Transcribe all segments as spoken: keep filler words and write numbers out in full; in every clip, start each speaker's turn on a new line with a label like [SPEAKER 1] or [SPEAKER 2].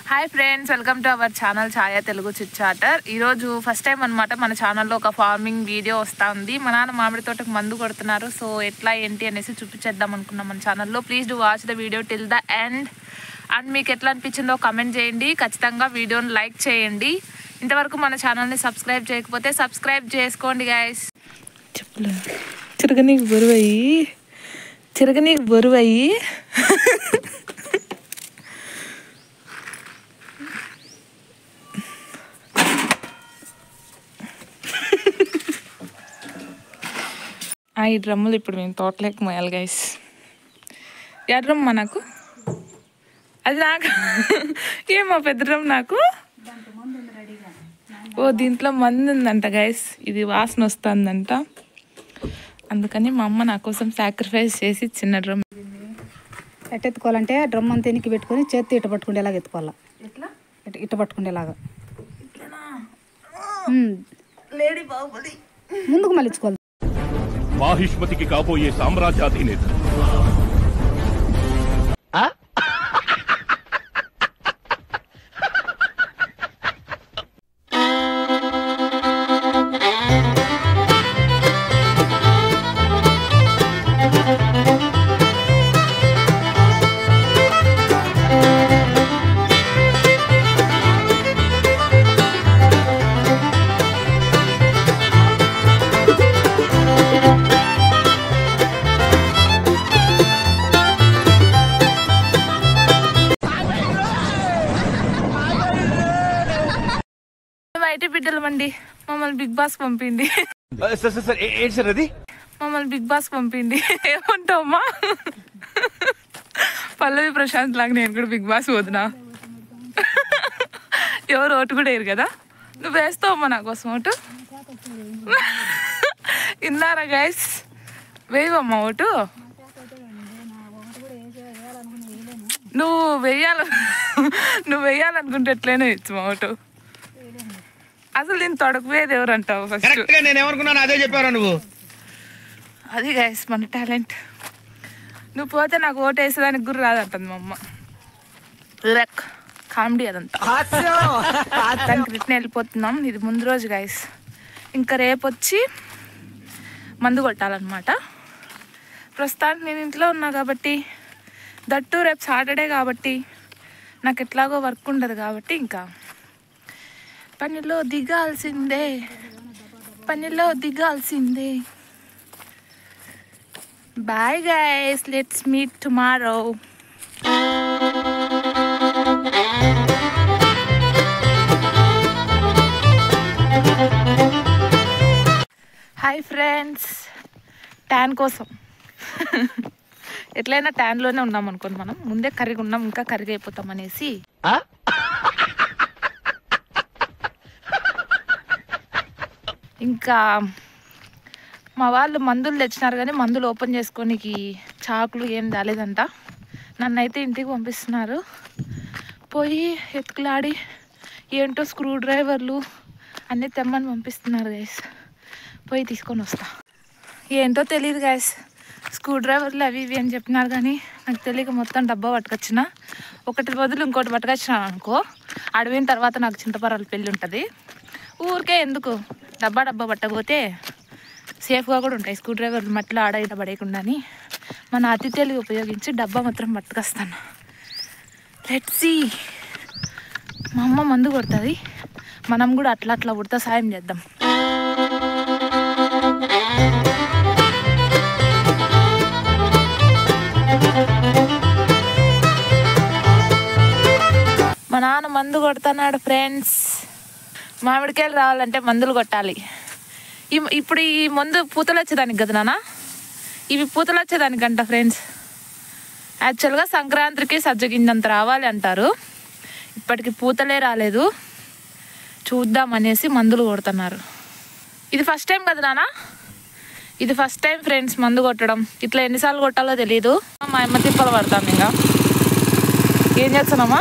[SPEAKER 1] Hi friends, welcome to our channel Chaya Telugu chit chatter. ఈరోజు first time అనమాట మన ఛానల్లో ఒక ఫార్మింగ్ వీడియో వస్తూ ఉంది. మా నాన్న మామిడి తోటకు మందు కొడుతున్నారు. సో ఎట్లా ఏంటి అనేసి చూపించేద్దాం అనుకున్నాం మన ఛానల్లో. Please do watch the video till the end. And మీకు ఎట్లా అనిపించిందో కమెంట్ చేయండి. ఖచ్చితంగా వీడియోని లైక్ చేయండి. ఇంతవరకు మన ఛానల్ని సబ్స్క్రైబ్ చేయకపోతే సబ్స్క్రైబ్ చేసుకోండి గైస్. చెప్పులు చిరగనీకి బరువయ్యి చిరగనీకి బరువయ్యి ఈ డ్రమ్ములు ఇప్పుడు మేము తోటలేక మోయాలి గైస్. ఏ డ్రమ్ నాకు అది నాకు ఏమో పెద్ద డ్రమ్ నాకు. ఓ దీంట్లో మందు ఉందంట గైస్. ఇది వాసన వస్తుందంట. అందుకని మా అమ్మ నా కోసం సాక్రిఫైస్ చేసి చిన్న డ్రమ్.
[SPEAKER 2] ఎట్ట ఎత్తుకోవాలంటే డ్రమ్ అంతా ఎనికి పెట్టుకొని చేతి ఇట్ట పట్టుకునేలాగా ఎత్తుకోవాలా.
[SPEAKER 1] ఎట్లా
[SPEAKER 2] ఇట్ట ఇట్ట పట్టుకునేలాగా
[SPEAKER 1] లేడీ బాహుబలి
[SPEAKER 2] ముందుకు మళ్ళించుకోవాలి.
[SPEAKER 3] మాహిష్మతికి కాబోయే సామ్రాజ్యాధినేత.
[SPEAKER 1] బయట బిడ్డలమండి. మమ్మల్ని బిగ్ బాస్ పంపింది. మమ్మల్ని బిగ్ బాస్ పంపింది. ఏమంటావమ్మా? పల్లవి ప్రశాంత్ లాగా నేను కూడా బిగ్ బాస్ పోతున్నా. ఎవరు ఓటు కూడా వేయరు కదా. నువ్వు వేస్తావమ్మా నా కోసం ఓటు? విన్నారా గైస్? వేయవమ్మా ఓటు. నువ్వు వెయ్యాల నువ్వు వెయ్యాలనుకుంటే ఎట్లయినా ఇచ్చు మా ఓటు. అసలు నేను తొడకపోయేది ఎవరు అంటావు? ఫస్ట్
[SPEAKER 4] నేను ఏమనుకున్నాను అదే చెప్పారా నువ్వు.
[SPEAKER 1] అది గైస్ మన టాలెంట్. నువ్వు పోతే నాకు ఓటు వేసేదానికి గురి రాదంటుంది మా అమ్మ. లెక్ కామెడీ అదంతా. దానికి రిటర్న్ వెళ్ళిపోతున్నాం. ఇది ముందు రోజు గైస్. ఇంకా రేపు వచ్చి మందు కొట్టాలన్నమాట. ప్రస్తుతానికి నేను ఇంట్లో ఉన్నా కాబట్టి, దట్టు రేపు సాటర్డే కాబట్టి నాకు ఎట్లాగో వర్క్ ఉండదు కాబట్టి ఇంకా పనిలో దిగాల్సిందే పనిలో దిగాల్సిందే. Bye guys, let's meet tomorrow. Hi friends, tan కోసం ఎట్లయినా ట్యాన్లోనే ఉన్నాం అనుకోండి. మనం ముందే కరిగి ఉన్నాం, ఇంకా కరిగి అయిపోతాం అనేసి ఇంకా మా వాళ్ళు మందులు తెచ్చినారు కానీ మందులు ఓపెన్ చేసుకోనికి చాకులు ఏం రాలేదంట. నన్ను అయితే ఇంటికి పంపిస్తున్నారు. పోయి ఎత్తుకులాడి ఏంటో స్క్రూ డ్రైవర్లు అన్నీ తెమ్మని పంపిస్తున్నారు గైస్. పోయి తీసుకొని వస్తా. ఏంటో తెలియదు గైస్, స్క్రూ డ్రైవర్లు అవి ఇవి అని చెప్పినారు కానీ నాకు తెలియక మొత్తం డబ్బా పట్టుకొచ్చిన. ఒకటి బదులు ఇంకోటి పట్టుకొచ్చినాను అనుకో, అడవిన తర్వాత నాకు చింతపరాలు పెళ్ళి ఉంటుంది. ఊరికే ఎందుకు డబ్బా డబ్బా పట్టకపోతే సేఫ్గా కూడా ఉంటాయి స్క్రూ డ్రైవర్లు మట్టిలో ఆడ ఇట పడేయకుండా అని మన అతి తెలివి ఉపయోగించి డబ్బా మాత్రం పట్టుకొస్తాను. Let's see. మా అమ్మ మందు కొడుతుంది, మనం కూడా అట్లా అట్లా ఉడతా సాయం చేద్దాం. మా నాన్న మందు కొడుతున్నాడు ఫ్రెండ్స్. మామిడికాయలు రావాలంటే మందులు కొట్టాలి. ఈ ఇప్పుడు ఈ మందు పూతలు వచ్చేదానికి కదా నాన్న, ఇవి పూతలు వచ్చేదానికంట ఫ్రెండ్స్. యాక్చువల్గా సంక్రాంతికి సజ్జగింజంత రావాలి అంటారు. ఇప్పటికి పూతలే రాలేదు. చూద్దాం అనేసి మందులు కొడుతున్నారు. ఇది ఫస్ట్ టైం కదా నాన్న, ఇది ఫస్ట్ టైం ఫ్రెండ్స్ మందు కొట్టడం. ఇట్లా ఎన్నిసార్లు కొట్టాలో తెలీదు. మా అమ్మ తిప్పలు పడతాం. ఇంకా ఏం చేస్తున్నామా?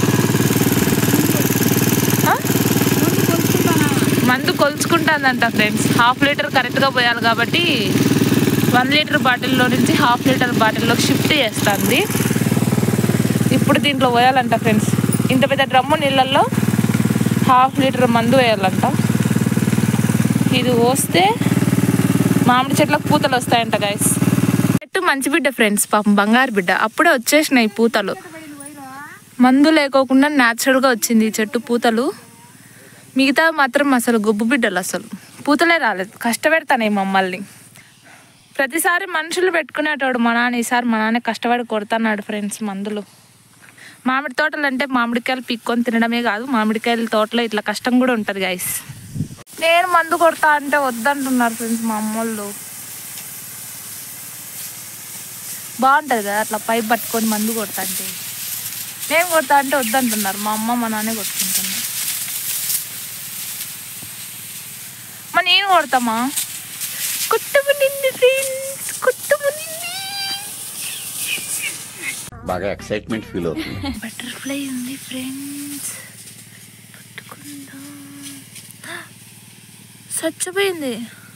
[SPEAKER 1] మందు కొలుచుకుంటుందంట ఫ్రెండ్స్. హాఫ్ లీటర్ కరెక్ట్గా పోయాలి కాబట్టి వన్ లీటర్ బాటిల్లో నుంచి హాఫ్ లీటర్ బాటిల్లోకి షిఫ్ట్ చేస్తుంది. ఇప్పుడు దీంట్లో పోయాలంట ఫ్రెండ్స్. ఇంత పెద్ద డ్రమ్ము నీళ్ళల్లో హాఫ్ లీటర్ మందు వేయాలంట. ఇది పోస్తే మామిడి చెట్లకు పూతలు వస్తాయంట గైస్. చెట్టు మంచి బిడ్డ ఫ్రెండ్స్, పాపం బంగారు బిడ్డ. అప్పుడే వచ్చేసినాయి పూతలు, మందు లేకోకుండా న్యాచురల్గా వచ్చింది ఈ చెట్టు పూతలు. మిగతా మాత్రం అసలు గొబ్బు బిడ్డలు, అసలు పూతలే రాలేదు. కష్టపెడతానే మమ్మల్ని. ప్రతిసారి మనుషులు పెట్టుకునేటోడు మా నాన్న, ఈసారి మా నాన్న కష్టపడి కొడుతున్నాడు ఫ్రెండ్స్ మందులు. మామిడి తోటలు అంటే మామిడికాయలు పిక్కొని తినడమే కాదు, మామిడికాయల తోటలో ఇట్లా కష్టం కూడా ఉంటుంది గైస్. నేను మందు కొడతా అంటే వద్దంటున్నారు ఫ్రెండ్స్ మా అమ్మోళ్ళు. బాగుంటుంది కదా అట్లా పైప్ పట్టుకొని మందు కొడతా అంటే. నేను కొడతా అంటే వద్దంటున్నారు మా అమ్మ మా నాన్నే కొట్టుకుంటున్నారు. మా నేను కొడతామా? కొట్టుమునింది ఫ్రెండ్స్, కొట్టుమునింది.
[SPEAKER 4] బాగా ఎక్సైట్మెంట్ ఫీల్ అవుతుంది.
[SPEAKER 1] బటర్ఫ్లై ఉంది ఫ్రెండ్స్, పట్టుకుందాం. చచ్చిపోయింది.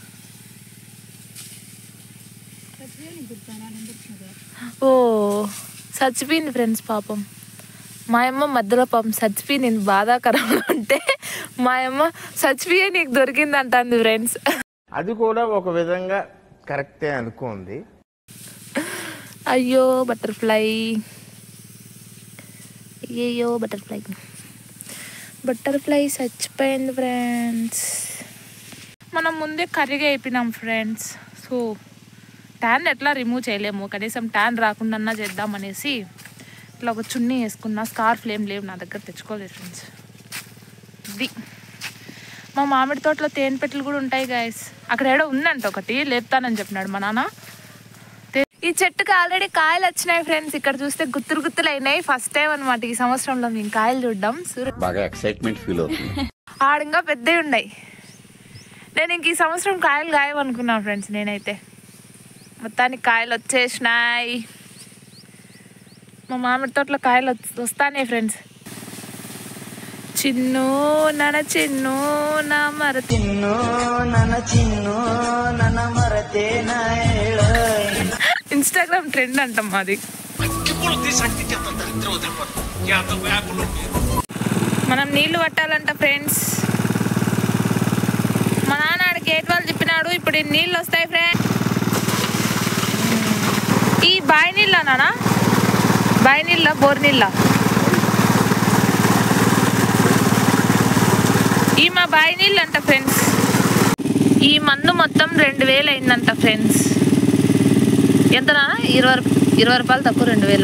[SPEAKER 1] ఓ చచ్చిపోయింది ఫ్రెండ్స్ పాపం. మా అమ్మ మధ్యలో పాపం చచ్చిపోయి నేను బాధాకరంలో ఉంటే మా అమ్మ చచ్చిపోయే నీకు దొరికింది అంటుంది ఫ్రెండ్స్.
[SPEAKER 5] అది కూడా ఒక విధంగా కరెక్టే అనుకోండి.
[SPEAKER 1] అయ్యో బటర్ఫ్లై, అయ్యో బటర్ఫ్లై, బటర్ఫ్లై చచ్చిపోయింది ఫ్రెండ్స్. మనం ముందే కర్రీగా అయిపోయినాం ఫ్రెండ్స్. సో ట్యాన్ ఎట్లా రిమూవ్ చేయలేము, కనీసం ట్యాన్ రాకుండా చేద్దామనేసి ఇట్లా ఒక చున్నీ వేసుకున్నా. స్కార్ఫ్లు ఏం లేవు నా దగ్గర, తెచ్చుకోలేదు ఫ్రెండ్స్. ఇది మా మామిడి తోటలో తేనె పెట్టెలు కూడా ఉంటాయి గాయస్. అక్కడ ఏడో ఉందంట ఒకటి, లేపుతానని చెప్పినాడు మా నాన్న. ఈ చెట్టుకి ఆల్రెడీ కాయలు వచ్చినాయి ఫ్రెండ్స్. ఇక్కడ చూస్తే గుత్తులు గుత్తులు అయినాయి. ఫస్ట్ టైం అనమాట ఈ సంవత్సరంలో మేము కాయలు చూడడం.
[SPEAKER 4] బాగా ఎక్సైట్మెంట్ ఫీల్ అవుతుంది.
[SPEAKER 1] ఆడంగా పెద్దవి ఉన్నాయి. నేను ఇంక ఈ సంవత్సరం కాయలు గాయమనుకున్నాను ఫ్రెండ్స్. నేనైతే మొత్తానికి కాయలు వచ్చేసినాయి. మా మామిడి తోటలో కాయలు వస్తానే ఫ్రెండ్స్. చిన్ను నన చిన్ను నా మర చిన్ను నన చిన్ను నన మరతే నా ఇన్స్టాగ్రామ్ ట్రెండ్ అంటాం మాది. మనం నీళ్లు పట్టాలంట ఫ్రెండ్స్. మా నాన్న ఆడ గేట్ వాళ్ళు చెప్పినాడు ఇప్పుడు నీళ్ళు వస్తాయి ఫ్రెండ్స్. ఈ బావి నీళ్ళ నానా, బావి నీళ్ళ బోర్ నీళ్ళ? ఈ మా బావి నీళ్ళు అంట ఫ్రెండ్స్. ఈ మందు మొత్తం రెండు వేలు అయిందంట ఫ్రెండ్స్. ఎంతనా? ఇరవై ఇరవై రూపాయలు తక్కువ రెండు వేల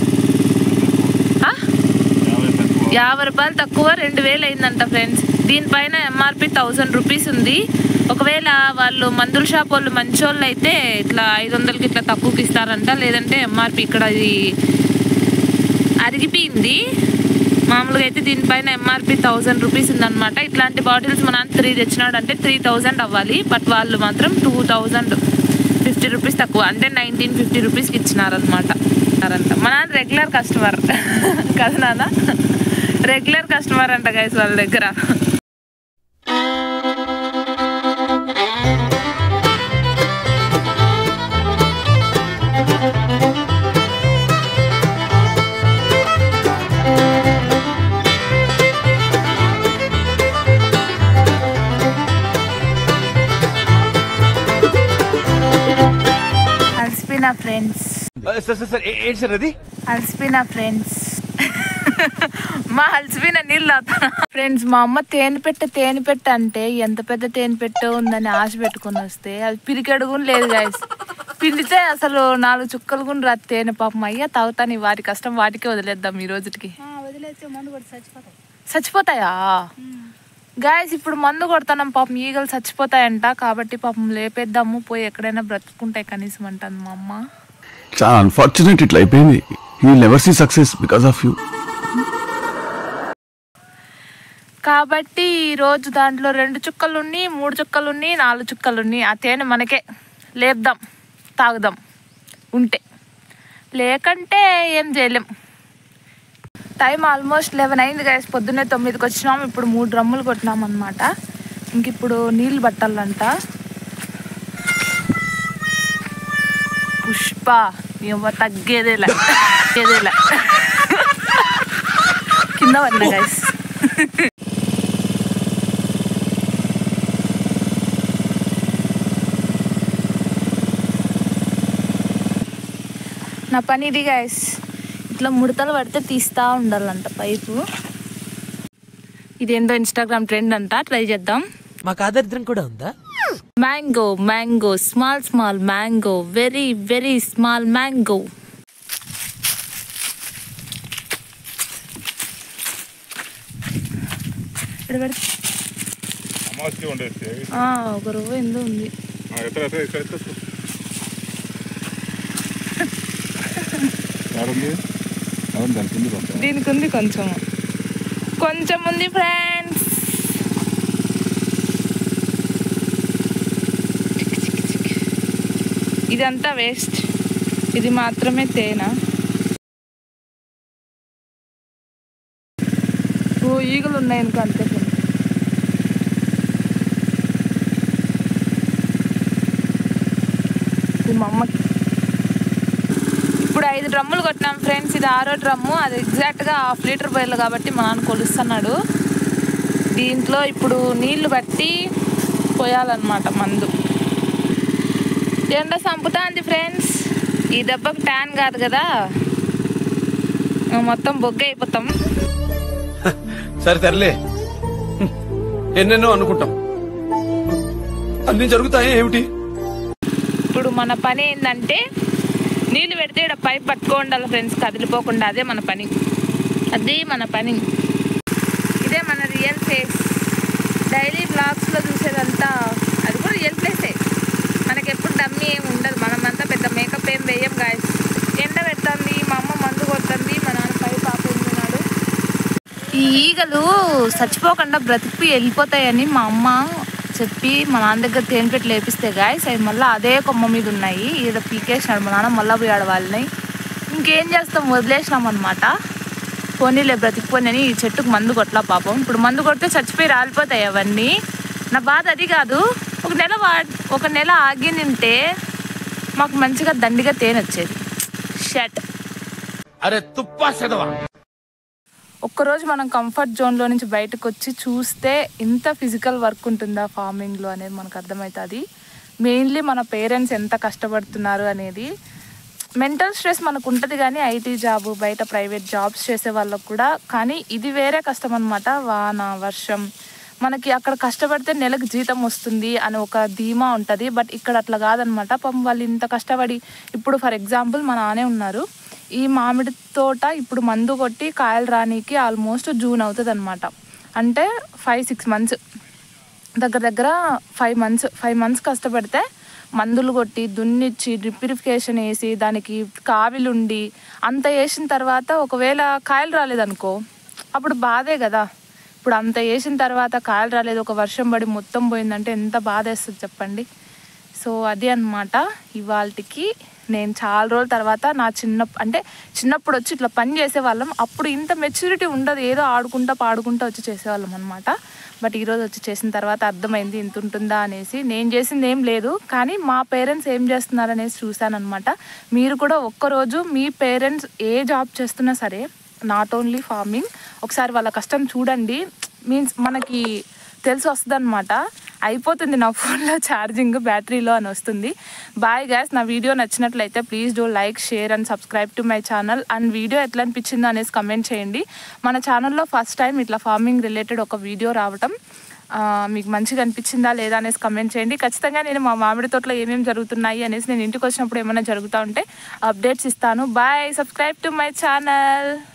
[SPEAKER 1] యాభై రూపాయలు తక్కువ రెండు వేలు అయిందంట ఫ్రెండ్స్. దీనిపైన ఎంఆర్పి థౌజండ్ రూపీస్ ఉంది. ఒకవేళ వాళ్ళు మందుల షాప్ వాళ్ళు మంచోళ్ళు అయితే ఇట్లా ఐదు వందలకి ఇట్లా తక్కువకి ఇస్తారంట. లేదంటే ఎంఆర్పి ఇక్కడ ఇది అరిగిపోయింది. మామూలుగా అయితే దీనిపైన ఎంఆర్పి థౌజండ్ రూపీస్ ఉందన్నమాట. ఇట్లాంటి బాటిల్స్ మన త్రీ తెచ్చినాడు అంటే త్రీ థౌజండ్ అవ్వాలి. బట్ వాళ్ళు మాత్రం టూ థౌజండ్ ఫిఫ్టీ రూపీస్ తక్కువ, అంటే నైన్టీన్ ఫిఫ్టీ రూపీస్కి ఇచ్చినారనమాట. మా నాన్న రెగ్యులర్ కస్టమర్ కదా నాన్న, రెగ్యులర్ కస్టమర్ అంట గైస్ వాళ్ళ దగ్గర. అలసిపోయిన ఫ్రెండ్స్, అలసిపోయిన ఫ్రెండ్స్, మా అలసిపోయిన నీళ్ళు తాగుతాను ఫ్రెండ్స్. మా అమ్మ తేనె పెట్ట తేనె పెట్ట అంటే ఎంత పెద్ద తేనె పెట్ట ఉందని ఆశ పెట్టుకుని వస్తే అది పిరికెడు కూడా లేదు గాయస్. పిండితే అసలు నాలుగు చుక్కలు కూడా రాదు తేనె. పాపం అయ్యా తాగుతాను, వాటి కష్టం వాటికే వదిలేద్దాం ఈ రోజుకి. చచ్చిపోతాయా గాయస్? ఇప్పుడు మందు కొడతాం పాపం, ఈగలు చచ్చిపోతాయంట. కాబట్టి పాపం లేపేద్దాము, పోయి ఎక్కడైనా బ్రతుకుంటాయి కనీసం అంటుంది మా అమ్మ.
[SPEAKER 6] చాలా అన్ఫార్చునేట్ ఇట్లా అయిపోయింది. You will never see success because of you.
[SPEAKER 1] కాబట్టి ఈరోజు దాంట్లో రెండు చుక్కలున్ని, మూడు చుక్కలున్ని, నాలుగు చుక్కలున్ని. ఆ తేనె మనకే లేపుదాం, తాగుదాం ఉంటే. లేకంటే ఏం చేయలేం. టైం ఆల్మోస్ట్ లెవెన్ అయింది గాయస్. పొద్దున్నే తొమ్మిదికి వచ్చినాం. ఇప్పుడు మూడు డ్రమ్ములు కొట్టినాం అనమాట. ఇంక ఇప్పుడు నీళ్ళు పట్టాలంట. పుష్ప ఇవ్వ తగ్గేదేలా తగ్గేదేలా కింద పడినా గైస్. నా పని ఇది గైస్, ఇట్లా ముడతలు పడితే తీస్తూ ఉండాలంట పైపు. ఇదేందో ఇన్స్టాగ్రామ్ ట్రెండ్ అంట, ట్రై చేద్దాం.
[SPEAKER 7] మాకు ఆదరిద్రం కూడా ఉందా?
[SPEAKER 1] Mango mango small small mango very very small mango. ఒక రవ్వ ఎందు ఉంది. దీనికి ఉంది కొంచెం కొంచెం ఉంది ఫ్రెండ్స్. ఇదంతా వేస్ట్, ఇది మాత్రమే తేనె. ఓ ఈగలు ఉన్నాయి అనుకో, అంతే. ఇది మా అమ్మకి. ఇప్పుడు ఐదు డ్రమ్ములు కొట్టినాం ఫ్రెండ్స్, ఇది ఆరో డ్రమ్ము. అది ఎగ్జాక్ట్గా హాఫ్ లీటర్ బయలు కాబట్టి మా నాన్న కొలుస్తున్నాడు. దీంట్లో ఇప్పుడు నీళ్లు బట్టి పోయాలన్నమాట మందు. ఎండ సంపుతా ఉంది ఫ్రెండ్స్. ఈ దెబ్బకు ట్యాన్ కాదు కదా, మొత్తం బొగ్గ అయిపోతాం.
[SPEAKER 6] సరే తెరలే, ఎన్నెన్నో అనుకుంటాం, అన్ని జరుగుతాయి ఏమిటి?
[SPEAKER 1] ఇప్పుడు మన పని ఏంటంటే నీళ్ళు పెడితే ఇక్కడ పైప్ పట్టుకో ఉండాలి ఫ్రెండ్స్, కదిలిపోకుండా. అదే మన పని, అదే మన పని. ఇదే మన రియల్ ఫేస్. డైలీ బ్లాగ్స్లో చూసేదంతా అది కూడా రియల్ ప్లేసే. మనకి ఎప్పుడు డమ్మీ ఏమి ఉండదు, మనమంతా పెద్ద మేకప్ ఏం వేయం గాయస్. ఎండ పెడుతుంది, మా అమ్మ మందు కొడుతుంది, మా నాన్న పైప్ ఆపేస్తున్నాడు. ఈ ఈగలు చచ్చిపోకుండా బ్రతికి వెళ్ళిపోతాయని మా అమ్మ చెప్పి మా నాన్న దగ్గర తేనెపెట్టి లేపిస్తే గాయస్, అవి మళ్ళీ అదే కొమ్మ మీద ఉన్నాయి. ఈడ పీకేసినాడు మా నాన్న, మళ్ళీ పోయాడు వాళ్ళని. ఇంకేం చేస్తాం, వదిలేసినాం అనమాట. పోనీలే బ్రతికిపోయి అని ఈ చెట్టుకు మందు కొట్టలా పాపం. ఇప్పుడు మందు కొడితే చచ్చిపోయి రాలిపోతాయి అవన్నీ. నా బాధ అది కాదు, ఒక నెల వా ఒక నెల ఆగి నింటే మాకు మంచిగా దండిగా తేనె వచ్చేది. షట్.
[SPEAKER 3] అరే తుప్పా చదవా.
[SPEAKER 1] ఒక్కరోజు మనం కంఫర్ట్ జోన్లో నుంచి బయటకు వచ్చి చూస్తే ఇంత ఫిజికల్ వర్క్ ఉంటుందా ఫార్మింగ్లో అనేది మనకు అర్థమవుతుంది. మెయిన్లీ మన పేరెంట్స్ ఎంత కష్టపడుతున్నారు అనేది. మెంటల్ స్ట్రెస్ మనకు ఉంటుంది కానీ ఐటీ జాబ్, బయట ప్రైవేట్ జాబ్స్ చేసే వాళ్ళకు కూడా. కానీ ఇది వేరే కష్టం అనమాట. వాన వర్షం, మనకి అక్కడ కష్టపడితే నెలకు జీతం వస్తుంది అని ఒక ధీమా ఉంటుంది. బట్ ఇక్కడ అట్లా కాదనమాట. పాపం వాళ్ళు ఇంత కష్టపడి, ఇప్పుడు ఫర్ ఎగ్జాంపుల్ మా నానే ఉన్నారు, ఈ మామిడి తోట ఇప్పుడు మందు కొట్టి కాయలు రానికి ఆల్మోస్ట్ జూన్ అవుతుంది అనమాట. అంటే ఫైవ్ సిక్స్ మంత్స్ దగ్గర దగ్గర ఫైవ్ మంత్స్ ఫైవ్ మంత్స్ కష్టపడితే మందులు కొట్టి దున్నిచ్చి డ్రిప్రిఫికేషన్ వేసి దానికి కావిలుండి అంత వేసిన తర్వాత ఒకవేళ కాయలు రాలేదనుకో అప్పుడు బాధే కదా. ఇప్పుడు అంత వేసిన తర్వాత కాయలు రాలేదు, ఒక వర్షం పడి మొత్తం పోయిందంటే ఎంత బాధ వేస్తుంది చెప్పండి. సో అది అన్నమాట ఇవాళకి. నేను చాలా రోజుల తర్వాత నా చిన్న అంటే చిన్నప్పుడు వచ్చి ఇట్లా పని చేసేవాళ్ళం. అప్పుడు ఇంత మెచ్యూరిటీ ఉండదు, ఏదో ఆడుకుంటా పాడుకుంటా వచ్చి చేసేవాళ్ళం అనమాట. బట్ ఈరోజు వచ్చి చేసిన తర్వాత అర్థమైంది ఇంత ఉంటుందా అనేసి. నేను చేసింది ఏం లేదు, కానీ మా పేరెంట్స్ ఏం చేస్తున్నారు అనేసి చూశాను అనమాట. మీరు కూడా ఒక్కరోజు మీ పేరెంట్స్ ఏ జాబ్ చేస్తున్నా సరే, నాట్ ఓన్లీ ఫార్మింగ్, ఒకసారి వాళ్ళ కష్టం చూడండి. మీన్స్ మనకి తెలిసి వస్తుంది అనమాట. అయిపోతుంది నా ఫోన్లో ఛార్జింగ్, బ్యాటరీలో అని వస్తుంది. Bye guys. నా వీడియో నచ్చినట్లయితే please do like, share and subscribe to my channel. And video ఎట్లా అనిపించిందో అనేసి కమెంట్ చేయండి. మన ఛానల్లో ఫస్ట్ టైం ఇట్లా ఫార్మింగ్ రిలేటెడ్ ఒక వీడియో రావటం మీకు మంచిగా అనిపించిందా లేదా అనేసి కమెంట్ చేయండి. ఖచ్చితంగా నేను మా మామిడి తోటలో ఏమేమి జరుగుతున్నాయి అనేసి నేను ఇంటికి వచ్చినప్పుడు ఏమైనా జరుగుతూ ఉంటే అప్డేట్స్ ఇస్తాను. Bye. Subscribe to my channel.